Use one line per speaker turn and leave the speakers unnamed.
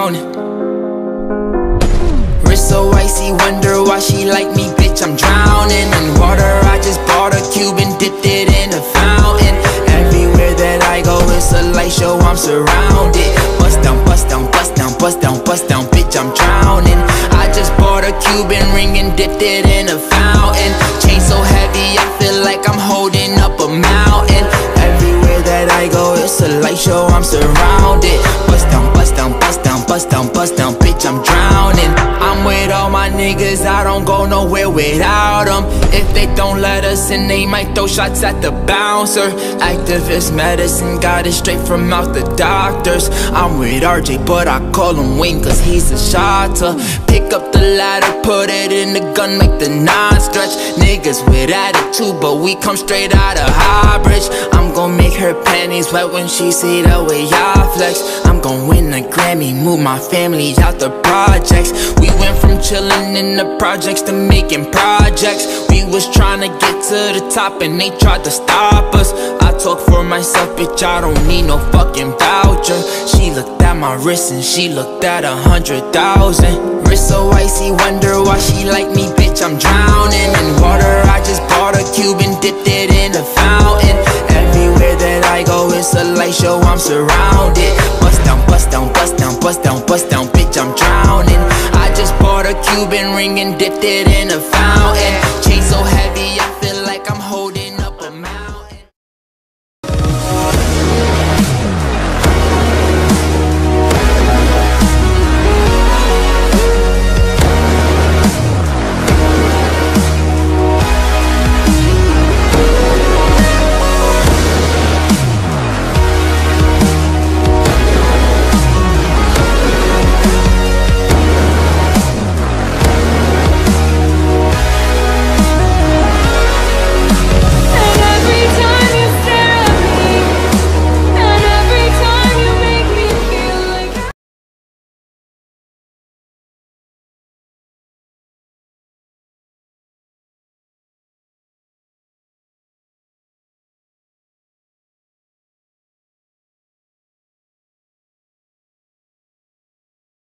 drowning. Wrist so icy, wonder why she like me, bitch, I'm drowning. In water, I just bought a cube and dipped it in a fountain. Everywhere that I go, it's a light show, I'm surrounded. Bust down, bust down, bust down, bust down, bust down, bitch, I'm drowning. I just bought a Cuban ring and dipped it in a fountain. Chain so heavy, I feel like I'm holding up a mountain. Everywhere that I go, it's a light show, I'm surrounded. Bust down, bust down, bust down, bust down, bust down, bitch, I'm drowning. I'm with all my niggas, I don't go nowhere without them. If they don't let us in, they might throw shots at the bouncer. Activist medicine, got it straight from out the doctors. I'm with RJ, but I call him Wayne cause he's a shotter. Pick up the ladder, put it in the gun, make the knot stretch. Niggas with attitude, but we come straight out of Highbridge. I'm gon' make her panties wet when she see the way I flex. I'm gon' win a Grammy, move my family out the projects. We went from chillin' in the projects to making projects. We was tryna get to the top and they tried to stop us. I talk for myself, bitch, I don't need no fucking voucher. She looked at my wrist and she looked at 100,000. Wrist so icy, wonder why she like me, bitch, I'm drowning. In water, I just bought a cube and dipped it in a fountain. Everywhere that I go, it's a light show, I'm surrounded. Bust down, bust down, bust down, bust down, bust down, bitch, I'm drowning. I just bought a Cuban ring and dipped it in a fountain.